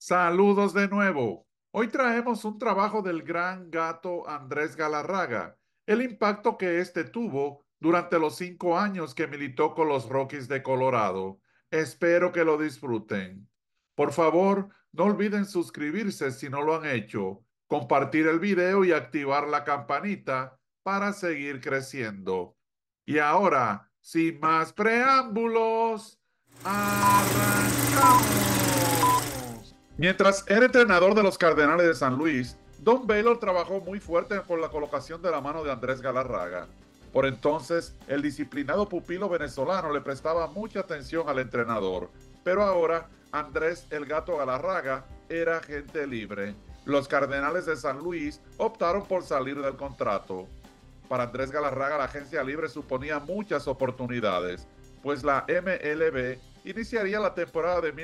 Saludos de nuevo. Hoy traemos un trabajo del gran gato Andrés Galarraga, el impacto que éste tuvo durante los 5 años que militó con los Rockies de Colorado. Espero que lo disfruten. Por favor, no olviden suscribirse si no lo han hecho, compartir el video y activar la campanita para seguir creciendo. Y ahora, sin más preámbulos, ¡arrancamos! Mientras era entrenador de los Cardenales de San Luis, Don Baylor trabajó muy fuerte por la colocación de la mano de Andrés Galarraga. Por entonces, el disciplinado pupilo venezolano le prestaba mucha atención al entrenador, pero ahora Andrés el Gato Galarraga era agente libre. Los Cardenales de San Luis optaron por salir del contrato. Para Andrés Galarraga, la agencia libre suponía muchas oportunidades, pues la MLB iniciaría la temporada de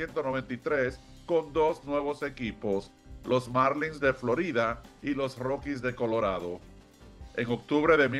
1993 con dos nuevos equipos, los Marlins de Florida y los Rockies de Colorado. En octubre de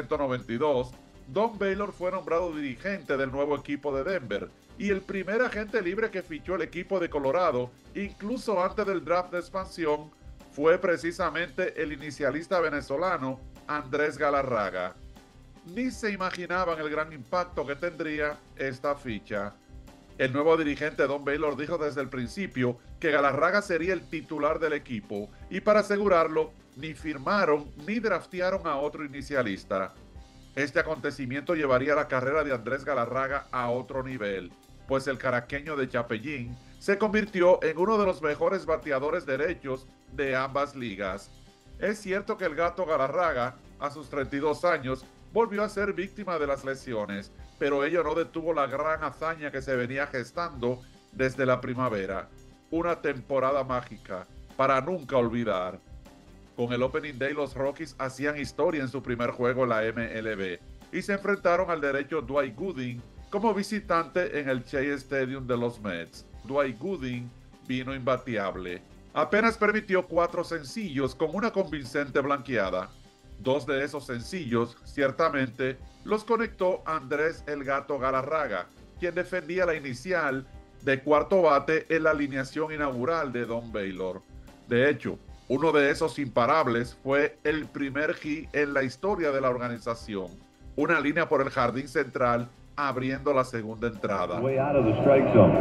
1992, Don Baylor fue nombrado dirigente del nuevo equipo de Denver y el primer agente libre que fichó el equipo de Colorado, incluso antes del draft de expansión, fue precisamente el inicialista venezolano Andrés Galarraga. Ni se imaginaban el gran impacto que tendría esta ficha. El nuevo dirigente Don Baylor dijo desde el principio que Galarraga sería el titular del equipo y para asegurarlo ni firmaron ni draftearon a otro inicialista. Este acontecimiento llevaría la carrera de Andrés Galarraga a otro nivel, pues el caraqueño de Chapellín se convirtió en uno de los mejores bateadores derechos de ambas ligas. Es cierto que el gato Galarraga, a sus 32 años, volvió a ser víctima de las lesiones, pero ello no detuvo la gran hazaña que se venía gestando desde la primavera. Una temporada mágica para nunca olvidar. Con el Opening Day, los Rockies hacían historia en su primer juego en la MLB y se enfrentaron al derecho Dwight Gooden como visitante en el Shea Stadium de los Mets. Dwight Gooden vino imbateable. Apenas permitió 4 sencillos con una convincente blanqueada. 2 de esos sencillos, ciertamente, los conectó Andrés el Gato Galarraga, quien defendía la inicial de cuarto bate en la alineación inaugural de Don Baylor. De hecho, uno de esos imparables fue el primer hit en la historia de la organización, una línea por el jardín central abriendo la segunda entrada. Way out of the strike zone.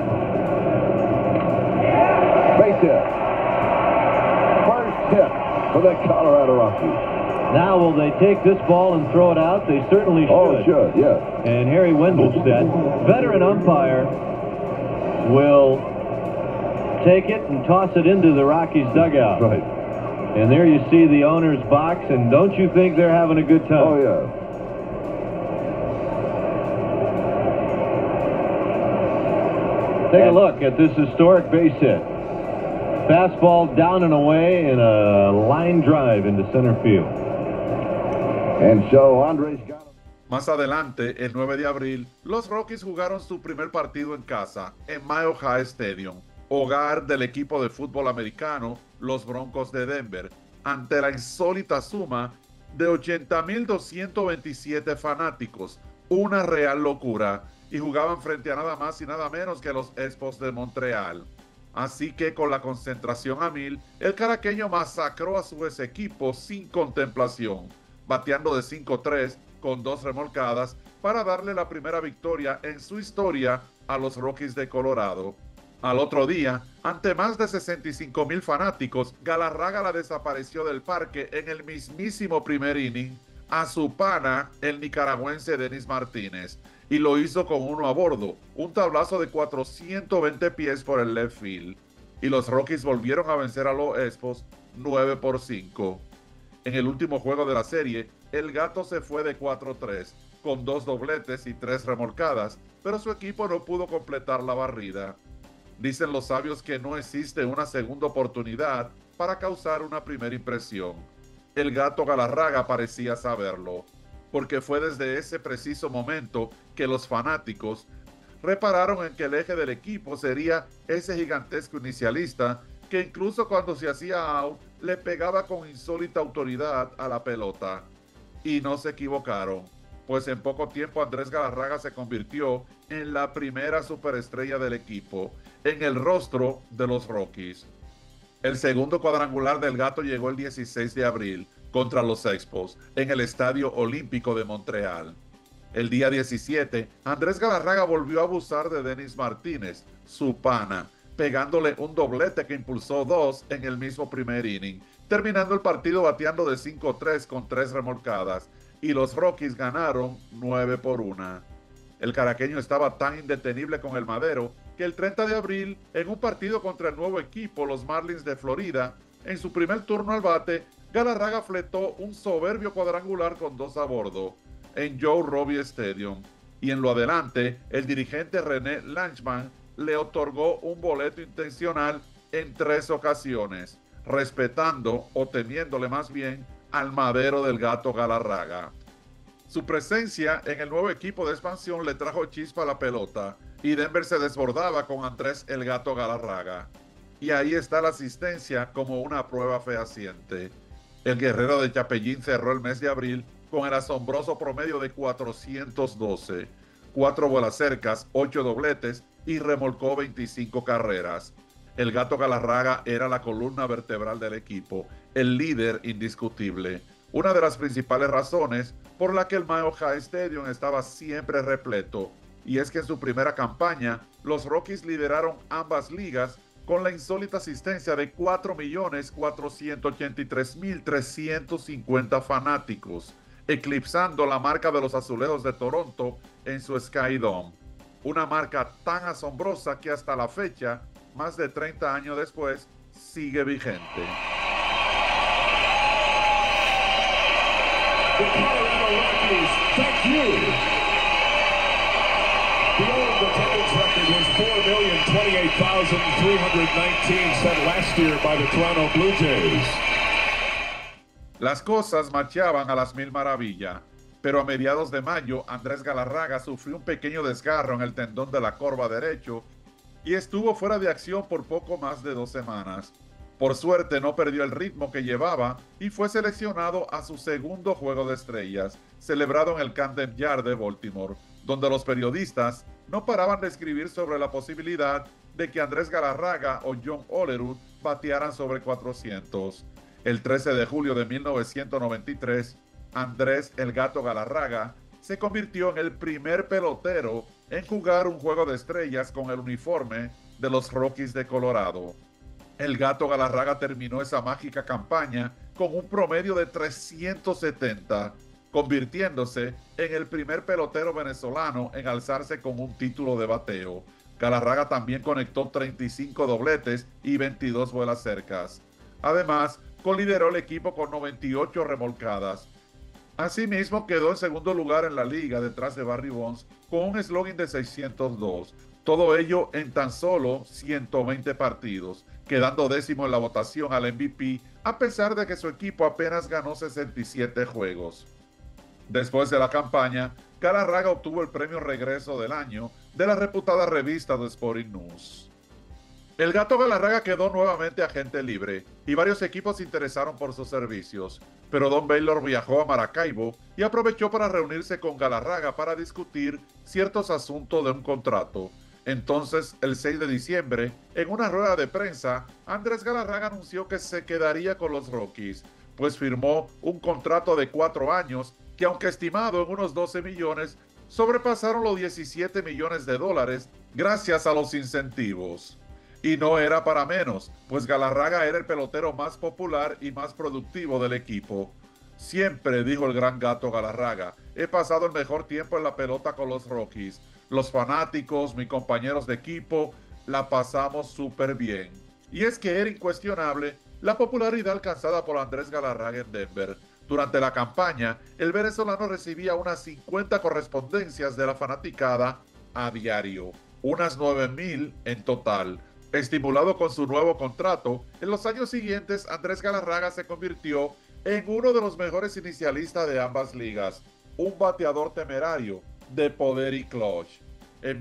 Base hit. First hit for the Colorado Rockies. Now, will they take this ball and throw it out? They certainly should. Oh, should, yes. And Harry Wendelstedt, veteran umpire, will take it and toss it into the Rockies dugout. Right. And there you see the owner's box, and don't you think they're having a good time? Oh, yeah. Take a look at this historic base hit. Fastball down and away and a line drive into center field. And so Andres got him. Más adelante, el 9 de abril, los Rockies jugaron su primer partido en casa, en Mile High Stadium, hogar del equipo de fútbol americano, los Broncos de Denver, ante la insólita suma de 80,227 fanáticos, una real locura, y jugaban frente a nada más y nada menos que los Expos de Montreal. Así que con la concentración a 1000, el caraqueño masacró a su ex equipo sin contemplación, bateando de 5-3 con 2 remolcadas para darle la primera victoria en su historia a los Rockies de Colorado. Al otro día, ante más de 65,000 fanáticos, Galarraga la desapareció del parque en el mismísimo primer inning a su pana, el nicaragüense Denis Martínez, y lo hizo con uno a bordo, un tablazo de 420 pies por el left field, y los Rockies volvieron a vencer a los Expos 9-5. En el último juego de la serie, el gato se fue de 4-3, con 2 dobletes y 3 remolcadas, pero su equipo no pudo completar la barrida. Dicen los sabios que no existe una segunda oportunidad para causar una primera impresión. El gato Galarraga parecía saberlo, porque fue desde ese preciso momento que los fanáticos repararon en que el eje del equipo sería ese gigantesco inicialista que incluso cuando se hacía out le pegaba con insólita autoridad a la pelota. Y no se equivocaron, pues en poco tiempo Andrés Galarraga se convirtió en la primera superestrella del equipo, en el rostro de los Rockies. El segundo cuadrangular del Gato llegó el 16 de abril contra los Expos en el Estadio Olímpico de Montreal. El día 17, Andrés Galarraga volvió a abusar de Denis Martínez, su pana, pegándole un doblete que impulsó dos en el mismo primer inning, terminando el partido bateando de 5-3 con 3 remolcadas, y los Rockies ganaron 9-1. El caraqueño estaba tan indetenible con el madero que el 30 de abril, en un partido contra el nuevo equipo, los Marlins de Florida, en su primer turno al bate, Galarraga fletó un soberbio cuadrangular con 2 a bordo en Joe Robbie Stadium, y en lo adelante, el dirigente René Lanchman le otorgó un boleto intencional en 3 ocasiones, respetando o temiéndole más bien al madero del Gato Galarraga. Su presencia en el nuevo equipo de expansión le trajo chispa a la pelota y Denver se desbordaba con Andrés el Gato Galarraga. Y ahí está la asistencia como una prueba fehaciente. El guerrero de Chapellín cerró el mes de abril con el asombroso promedio de 412, 4 bolas cercas, 8 dobletes y remolcó 25 carreras. El Gato Galarraga era la columna vertebral del equipo, el líder indiscutible. Una de las principales razones por la que el Mile High Stadium estaba siempre repleto, y es que en su primera campaña, los Rockies lideraron ambas ligas con la insólita asistencia de 4.483.350 fanáticos, eclipsando la marca de los Azulejos de Toronto en su Sky Dome. Una marca tan asombrosa que hasta la fecha, más de 30 años después, sigue vigente. The Colorado Rockies, thank you. The old attendance record was 4,028,319 set last year by the Toronto Blue Jays. Las cosas marchaban a las mil maravillas, pero a mediados de mayo, Andrés Galarraga sufrió un pequeño desgarro en el tendón de la corva derecho y estuvo fuera de acción por poco más de 2 semanas. Por suerte no perdió el ritmo que llevaba y fue seleccionado a su segundo Juego de Estrellas, celebrado en el Camden Yard de Baltimore, donde los periodistas no paraban de escribir sobre la posibilidad de que Andrés Galarraga o John Olerud batearan sobre 400. El 13 de julio de 1993, Andrés el Gato Galarraga se convirtió en el primer pelotero en jugar un Juego de Estrellas con el uniforme de los Rockies de Colorado. El Gato Galarraga terminó esa mágica campaña con un promedio de 370, convirtiéndose en el primer pelotero venezolano en alzarse con un título de bateo. Galarraga también conectó 35 dobletes y 22 bolas cercas. Además, colideró el equipo con 98 remolcadas. Asimismo, quedó en segundo lugar en la liga detrás de Barry Bonds con un slogan de 602. Todo ello en tan solo 120 partidos, quedando décimo en la votación al MVP a pesar de que su equipo apenas ganó 67 juegos. Después de la campaña, Galarraga obtuvo el premio Regreso del Año de la reputada revista The Sporting News. El Gato Galarraga quedó nuevamente agente libre y varios equipos se interesaron por sus servicios, pero Don Baylor viajó a Maracaibo y aprovechó para reunirse con Galarraga para discutir ciertos asuntos de un contrato. Entonces, el 6 de diciembre, en una rueda de prensa, Andrés Galarraga anunció que se quedaría con los Rockies, pues firmó un contrato de 4 años que, aunque estimado en unos 12 millones, sobrepasaron los 17 millones de dólares gracias a los incentivos. Y no era para menos, pues Galarraga era el pelotero más popular y más productivo del equipo. Siempre, dijo el gran Gato Galarraga, he pasado el mejor tiempo en la pelota con los Rockies. Los fanáticos, mis compañeros de equipo, la pasamos súper bien. Y es que era incuestionable la popularidad alcanzada por Andrés Galarraga en Denver. Durante la campaña, el venezolano recibía unas 50 correspondencias de la fanaticada a diario, unas 9,000 en total. Estimulado con su nuevo contrato, en los años siguientes Andrés Galarraga se convirtió en uno de los mejores inicialistas de ambas ligas, un bateador temerario, de poder y clutch. En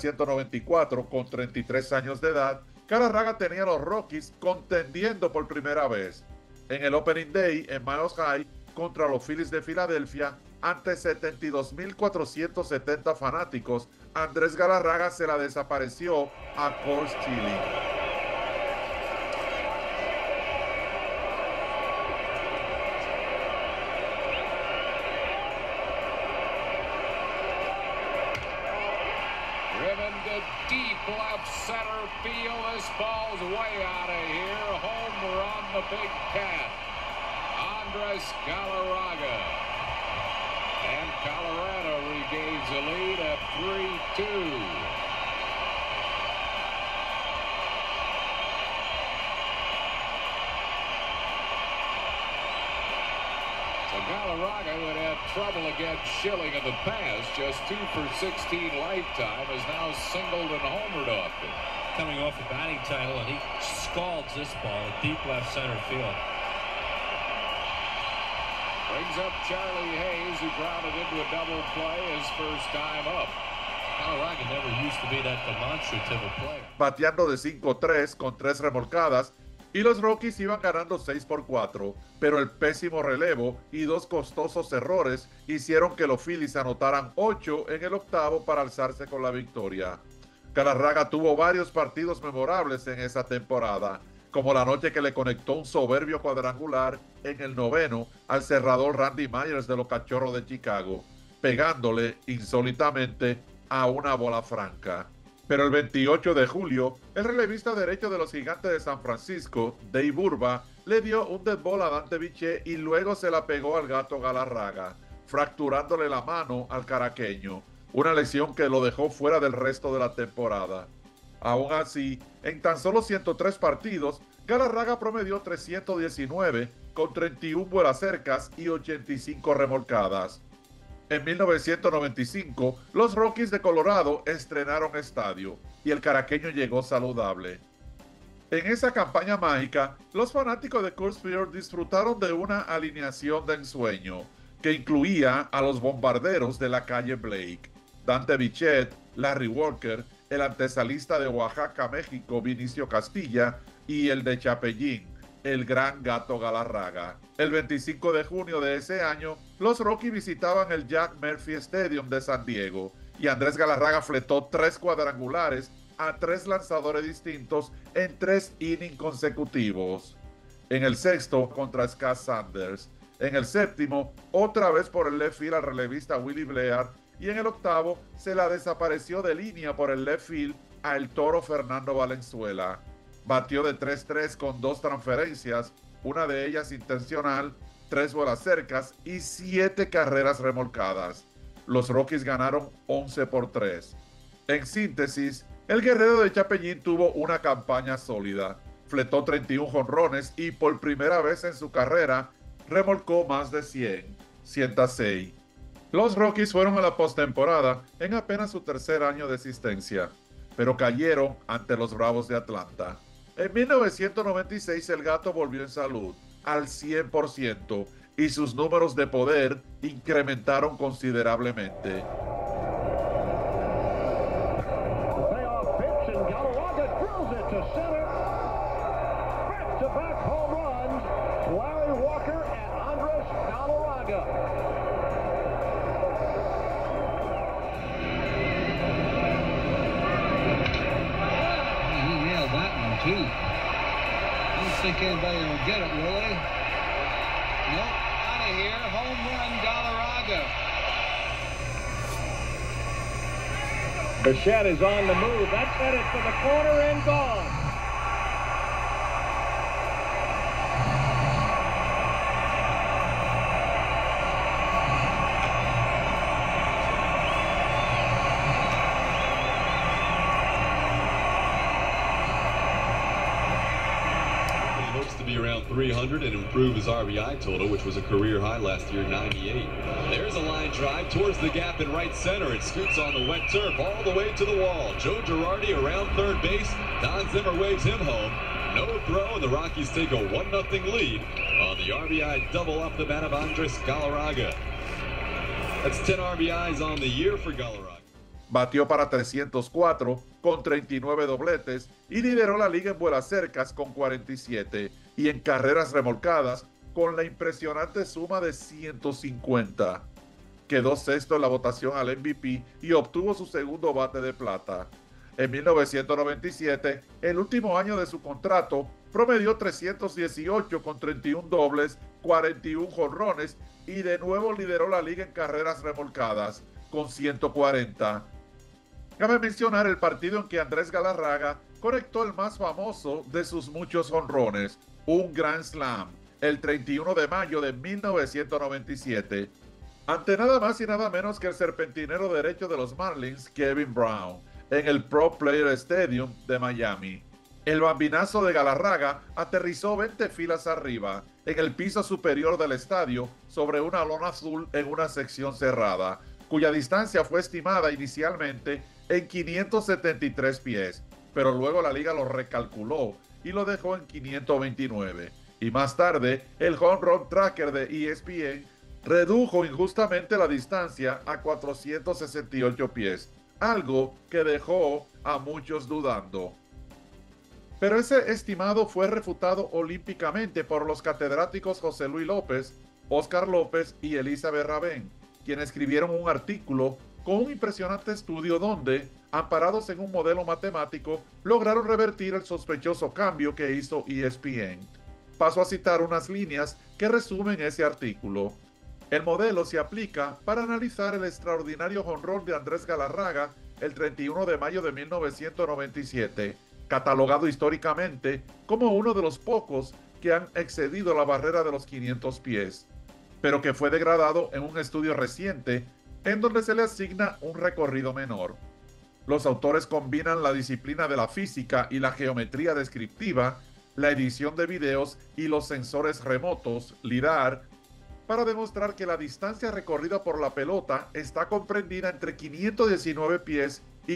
1994, con 33 años de edad, Galarraga tenía a los Rockies contendiendo por primera vez. En el Opening Day en Miles High contra los Phillies de Filadelfia, ante 72.470 fanáticos, Andrés Galarraga se la desapareció a Coors Chili. Driven to deep left center field. This ball's way out of here. Home run, the Big Cat. Andres Galarraga. And Colorado regains the lead at 3-2. So Galarraga, who had had trouble against Schilling in the past, just 2 for 16 lifetime, is now singled and homered off it. Coming off the batting title, and he scalds this ball at deep left center field. Brings up Charlie Hayes, who grounded into a double play his first time up. Galarraga never used to be that demonstrative a player. Bateando de 5-3 con 3 remolcadas, y los Rockies iban ganando 6-4, pero el pésimo relevo y 2 costosos errores hicieron que los Phillies anotaran 8 en el octavo para alzarse con la victoria. Galarraga tuvo varios partidos memorables en esa temporada, como la noche que le conectó un soberbio cuadrangular en el noveno al cerrador Randy Myers de los Cachorros de Chicago, pegándole insólitamente a una bola franca. Pero el 28 de julio, el relevista derecho de los Gigantes de San Francisco, Dave Burba, le dio un dead ball a Dante Bichette y luego se la pegó al gato Galarraga, fracturándole la mano al caraqueño, una lesión que lo dejó fuera del resto de la temporada. Aún así, en tan solo 103 partidos, Galarraga promedió 319 con 31 vuelas cercas y 85 remolcadas. En 1995, los Rockies de Colorado estrenaron estadio y el caraqueño llegó saludable. En esa campaña mágica, los fanáticos de Coors Field disfrutaron de una alineación de ensueño que incluía a los bombarderos de la calle Blake, Dante Bichette, Larry Walker, el antesalista de Oaxaca, México, Vinicio Castilla, y el de Chapellín, el gran gato Galarraga. El 25 de junio de ese año, los Rockies visitaban el Jack Murphy Stadium de San Diego y Andrés Galarraga fletó 3 cuadrangulares a 3 lanzadores distintos en 3 innings consecutivos. En el sexto, contra Scott Sanders. En el séptimo, otra vez por el left field al relevista Willie Blair. Y en el octavo, se la desapareció de línea por el left field a el toro Fernando Valenzuela. Batió de 3-3 con 2 transferencias, una de ellas intencional, 3 bolas cercas y 7 carreras remolcadas. Los Rockies ganaron 11-3. En síntesis, el guerrero de Chapellín tuvo una campaña sólida. Fletó 31 jonrones y por primera vez en su carrera remolcó más de 106. Los Rockies fueron a la postemporada en apenas su tercer año de existencia, pero cayeron ante los Bravos de Atlanta. En 1996 el gato volvió en salud al 100% y sus números de poder incrementaron considerablemente. Too. I don't think anybody will get it, will they? Nope, out of here. Home run, Galarraga. Bichette is on the move. That's headed for the corner and gone. To be around 300 and improve his RBI total, which was a career high last year, 98. There's a line drive towards the gap in right center. It scoots on the wet turf all the way to the wall. Joe Girardi around third base. Don Zimmer waves him home. No throw, and the Rockies take a 1-0 lead on the RBI double off the bat of Andres Galarraga. That's 10 RBIs on the year for Galarraga. Batió para 304 con 39 dobletes y lideró la liga en vuelas cercas con 47 y en carreras remolcadas con la impresionante suma de 150. quedó sexto en la votación al MVP y obtuvo su segundo bate de plata. En 1997, el último año de su contrato, promedió 318 con 31 dobles, 41 jonrones y de nuevo lideró la liga en carreras remolcadas con 140. Cabe mencionar el partido en que Andrés Galarraga conectó el más famoso de sus muchos jonrones, un Grand Slam, el 31 de mayo de 1997, ante nada más y nada menos que el serpentinero derecho de los Marlins, Kevin Brown, en el Pro Player Stadium de Miami. El bambinazo de Galarraga aterrizó 20 filas arriba, en el piso superior del estadio, sobre una lona azul en una sección cerrada, cuya distancia fue estimada inicialmente en 573 pies, pero luego la liga lo recalculó y lo dejó en 529. Y más tarde, el Home Run Tracker de ESPN redujo injustamente la distancia a 468 pies, algo que dejó a muchos dudando. Pero ese estimado fue refutado olímpicamente por los catedráticos José Luis López, Oscar López y Elizabeth Rabén, quienes escribieron un artículo con un impresionante estudio donde, amparados en un modelo matemático, lograron revertir el sospechoso cambio que hizo ESPN. Paso a citar unas líneas que resumen ese artículo. El modelo se aplica para analizar el extraordinario jonrón de Andrés Galarraga el 31 de mayo de 1997, catalogado históricamente como uno de los pocos que han excedido la barrera de los 500 pies, pero que fue degradado en un estudio reciente en donde se le asigna un recorrido menor. Los autores combinan la disciplina de la física y la geometría descriptiva, la edición de videos y los sensores remotos, LIDAR, para demostrar que la distancia recorrida por la pelota está comprendida entre 519 pies y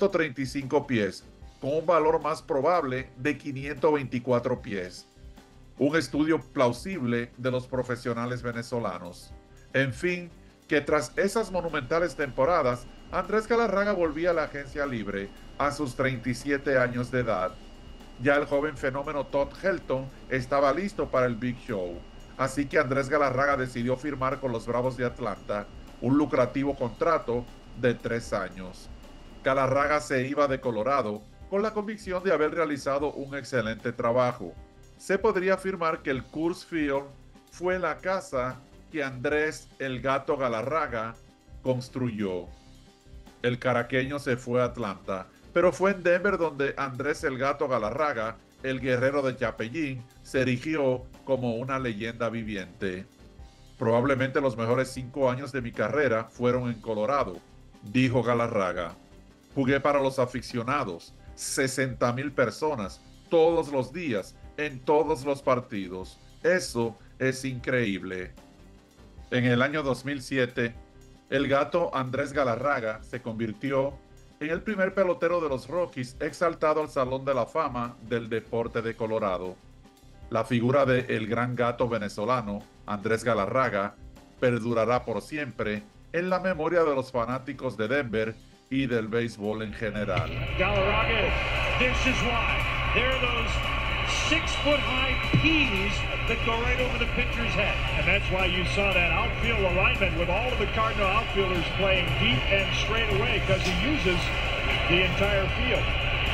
535 pies, con un valor más probable de 524 pies. Un estudio plausible de los profesionales venezolanos. En fin, que tras esas monumentales temporadas, Andrés Galarraga volvía a la agencia libre a sus 37 años de edad. Ya el joven fenómeno Todd Helton estaba listo para el Big Show, así que Andrés Galarraga decidió firmar con los Bravos de Atlanta un lucrativo contrato de 3 años. Galarraga se iba de Colorado con la convicción de haber realizado un excelente trabajo. Se podría afirmar que el Coors Field fue la casa que Andrés "el Gato" Galarraga construyó. El caraqueño se fue a Atlanta, pero fue en Denver donde Andrés "el Gato" Galarraga, el guerrero de Chapellín, se erigió como una leyenda viviente. Probablemente los mejores 5 años de mi carrera fueron en Colorado, dijo Galarraga. Jugué para los aficionados, 60,000 personas, todos los días, en todos los partidos. Eso es increíble. En el año 2007, el Gato Andrés Galarraga se convirtió en el primer pelotero de los Rockies exaltado al Salón de la Fama del deporte de Colorado. La figura de el gran gato venezolano, Andrés Galarraga, perdurará por siempre en la memoria de los fanáticos de Denver y del béisbol en general. Galarraga, this is why. There are those 6-foot-high peas that go right over the pitcher's head. And that's why you saw that outfield alignment with all of the Cardinal outfielders playing deep and straight away because he uses the entire field.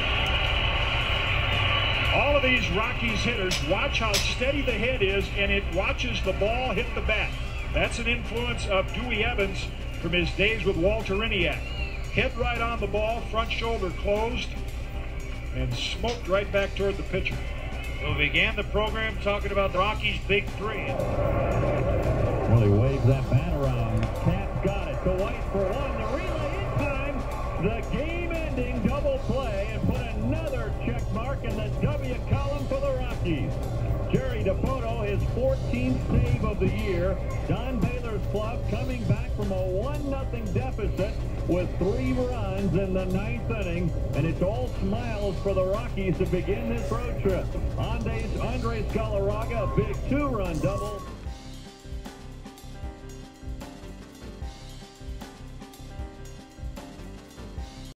All of these Rockies hitters, watch how steady the head is, and it watches the ball hit the bat. That's an influence of Dewey Evans from his days with Walter Iniak. Head right on the ball, front shoulder closed, and smoked right back toward the pitcher. So we began the program talking about the Rockies' big three. Well, he waves that bat around. Cat's got it. To White for one. The relay in time. The game-ending double play and put another check mark in the W column for the Rockies. Jerry DePoto, his 14th save of the year. Don Baylor's club coming back from a 1-0 deficit with 3 runs in the 9th inning, and it's all smiles for the Rockies to begin this road trip. Andrés Galarraga, a big 2-run double.